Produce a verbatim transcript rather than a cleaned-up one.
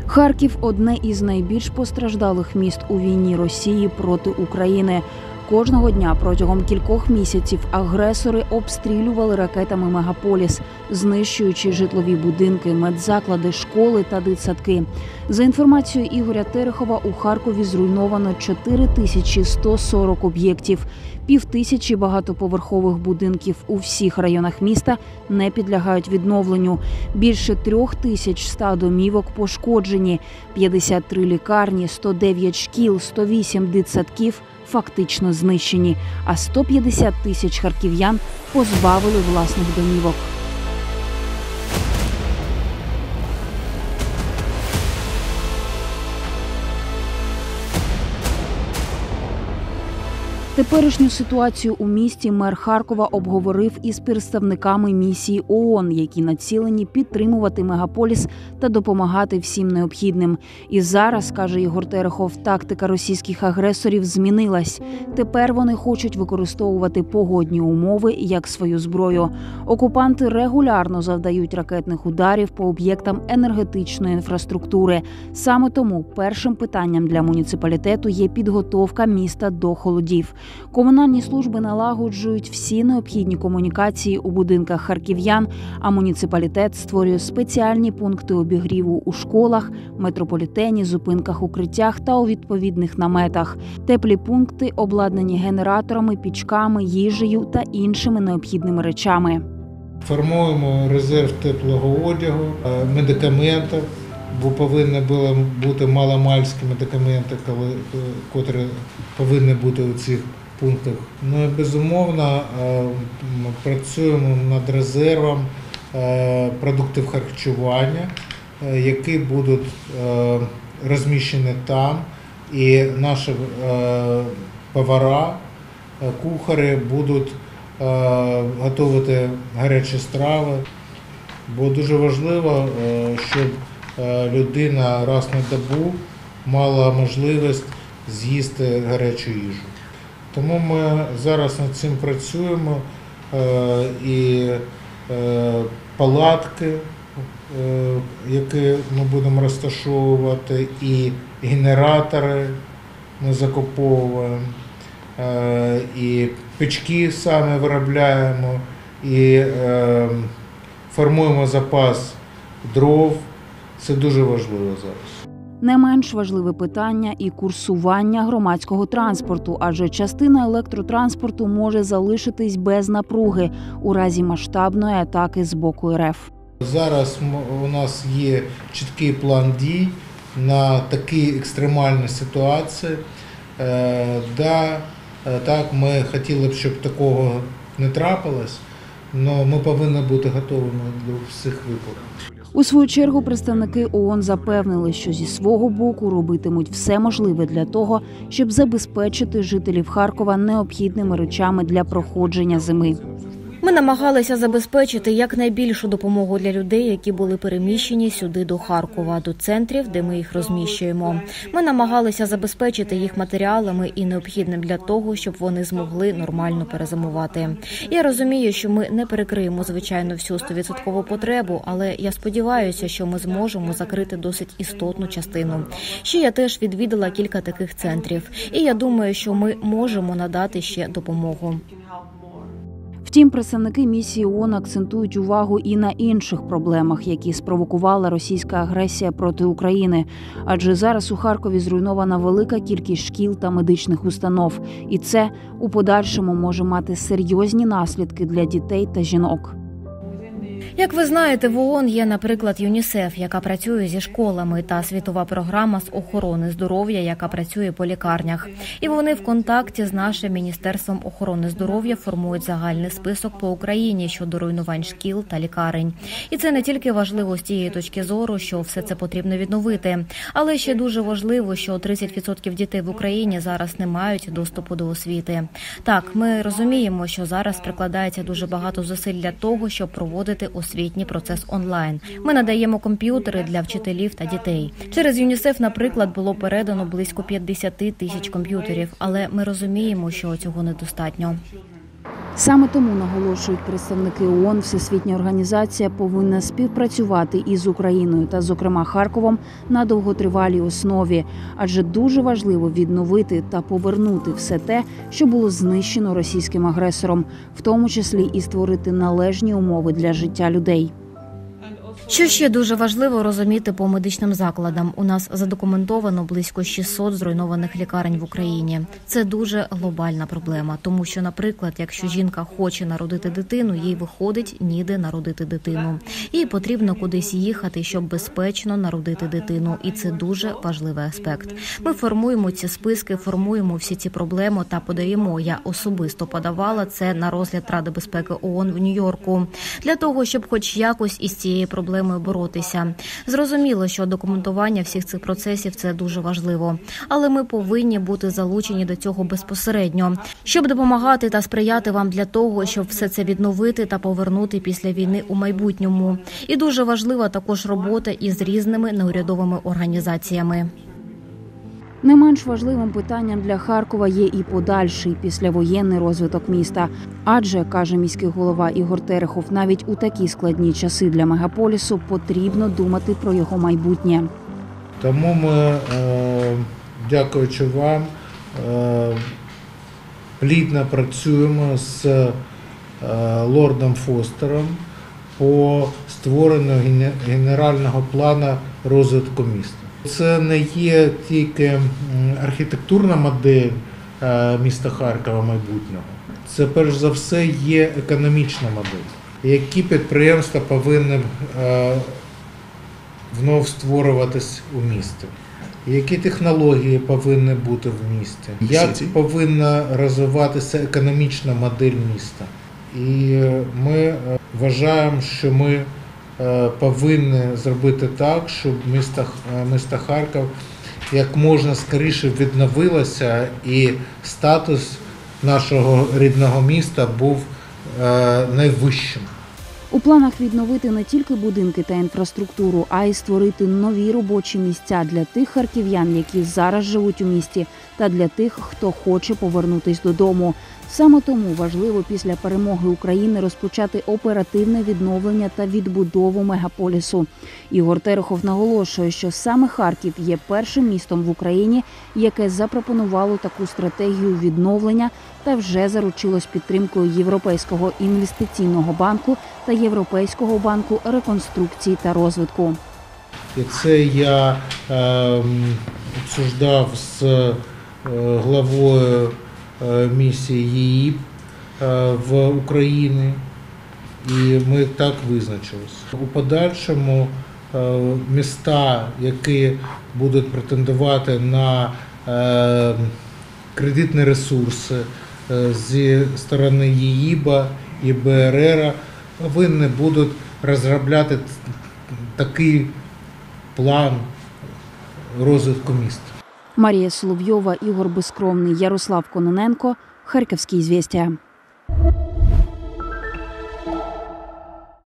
Харків – одне із найбільш постраждалих міст у війні Росії проти України. Кожного дня протягом кількох місяців агресори обстрілювали ракетами мегаполіс, знищуючи житлові будинки, медзаклади, школи та дитсадки. За інформацією Ігоря Терехова, у Харкові зруйновано чотири тисячі сто сорок об'єктів. Півтисячі багатоповерхових будинків у всіх районах міста не підлягають відновленню. Більше трьох тисяч ста домівок пошкоджені. п'ятдесят три лікарні, сто дев'ять шкіл, сто вісім дитсадків фактично знищені, а сто п'ятдесят тисяч харків'ян позбавили власних домівок. Теперішню ситуацію у місті мер Харкова обговорив із представниками місії ООН, які націлені підтримувати мегаполіс та допомагати всім необхідним. І зараз, каже Ігор Терехов, тактика російських агресорів змінилась. Тепер вони хочуть використовувати погодні умови як свою зброю. Окупанти регулярно завдають ракетних ударів по об'єктам енергетичної інфраструктури. Саме тому першим питанням для муніципалітету є підготовка міста до холодів. Комунальні служби налагоджують всі необхідні комунікації у будинках харків'ян, а муніципалітет створює спеціальні пункти обігріву у школах, метрополітені, зупинках, укриттях та у відповідних наметах. Теплі пункти обладнані генераторами, пічками, їжею та іншими необхідними речами. Формуємо резерв теплого одягу, медикаментів, бо повинні були бути маломальські медикаменти, які повинні бути у цих пунктах. Ну і безумовно працюємо над резервом продуктів харчування, які будуть розміщені там, і наші повара, кухарі будуть готувати гарячі страви, бо дуже важливо, щоб людина раз на добу мала можливість з'їсти гарячу їжу. Тому ми зараз над цим працюємо, і палатки, які ми будемо розташовувати, і генератори ми закуповуємо, і печки самі виробляємо, і формуємо запас дров. Це дуже важливо зараз. Не менш важливе питання і курсування громадського транспорту, адже частина електротранспорту може залишитись без напруги у разі масштабної атаки з боку РФ. Зараз у нас є чіткий план дій на такі екстремальні ситуації. Да, так, ми хотіли б, щоб такого не трапилось, але ми повинні бути готовими до всіх випадків. У свою чергу представники ООН запевнили, що зі свого боку робитимуть все можливе для того, щоб забезпечити жителів Харкова необхідними речами для проходження зими. Ми намагалися забезпечити якнайбільшу допомогу для людей, які були переміщені сюди до Харкова, до центрів, де ми їх розміщуємо. Ми намагалися забезпечити їх матеріалами і необхідним для того, щоб вони змогли нормально перезимувати. Я розумію, що ми не перекриємо, звичайно, всю стовідсоткову потребу, але я сподіваюся, що ми зможемо закрити досить істотну частину. Ще я теж відвідала кілька таких центрів, і я думаю, що ми можемо надати ще допомогу. Втім, представники місії ООН акцентують увагу і на інших проблемах, які спровокувала російська агресія проти України. Адже зараз у Харкові зруйнована велика кількість шкіл та медичних установ. І це у подальшому може мати серйозні наслідки для дітей та жінок. Як ви знаєте, в ООН є, наприклад, ЮНІСЕФ, яка працює зі школами, та світова програма з охорони здоров'я, яка працює по лікарнях. І вони в контакті з нашим Міністерством охорони здоров'я формують загальний список по Україні щодо руйнувань шкіл та лікарень. І це не тільки важливо з тієї точки зору, що все це потрібно відновити, але ще дуже важливо, що тридцять відсотків дітей в Україні зараз не мають доступу до освіти. Так, ми розуміємо, що зараз прикладається дуже багато зусиль для того, щоб проводити освітній процес онлайн. Ми надаємо комп'ютери для вчителів та дітей. Через ЮНІСЕФ, наприклад, було передано близько п'ятдесят тисяч комп'ютерів, але ми розуміємо, що цього недостатньо. Саме тому, наголошують представники ООН, Всесвітня організація повинна співпрацювати із Україною та, зокрема, Харковом на довготривалій основі. Адже дуже важливо відновити та повернути все те, що було знищено російським агресором, в тому числі і створити належні умови для життя людей. Що ще дуже важливо розуміти по медичним закладам. У нас задокументовано близько шістсот зруйнованих лікарень в Україні. Це дуже глобальна проблема, тому що, наприклад, якщо жінка хоче народити дитину, їй виходить ніде народити дитину. Їй потрібно кудись їхати, щоб безпечно народити дитину. І це дуже важливий аспект. Ми формуємо ці списки, формуємо всі ці проблеми та подаємо. Я особисто подавала це на розгляд Ради безпеки ООН в Нью-Йорку. Для того, щоб хоч якось із цією проблемою боротися. Зрозуміло, що документування всіх цих процесів – це дуже важливо. Але ми повинні бути залучені до цього безпосередньо, щоб допомагати та сприяти вам для того, щоб все це відновити та повернути після війни у майбутньому. І дуже важлива також робота із різними неурядовими організаціями. Не менш важливим питанням для Харкова є і подальший післявоєнний розвиток міста. Адже, каже міський голова Ігор Терехов, навіть у такі складні часи для мегаполісу потрібно думати про його майбутнє. Тому ми, дякуючи вам, плідно працюємо з лордом Фостером по створенню генерального плану розвитку міста. Це не є тільки архітектурна модель міста Харкова майбутнього. Це перш за все є економічна модель. Які підприємства повинні знов створюватись у місті? Які технології повинні бути в місті? Як повинна розвиватися економічна модель міста? І ми вважаємо, що ми повинні зробити так, щоб місто, місто Харків як можна скоріше відновилося і статус нашого рідного міста був найвищим. У планах відновити не тільки будинки та інфраструктуру, а й створити нові робочі місця для тих харків'ян, які зараз живуть у місті, та для тих, хто хоче повернутись додому. Саме тому важливо після перемоги України розпочати оперативне відновлення та відбудову мегаполісу. Ігор Терехов наголошує, що саме Харків є першим містом в Україні, яке запропонувало таку стратегію відновлення та вже заручилось підтримкою Європейського інвестиційного банку та Європейського банку реконструкції та розвитку. І це я е, обсуждав з е, главою місії ЄІП в Україні, і ми так визначилися. У подальшому міста, які будуть претендувати на кредитні ресурси зі сторони ЄІБа і БРР, повинні будуть розробляти такий план розвитку міста. Марія Соловйова, Ігор Безкровний, Ярослав Кононенко, Харківські звістя.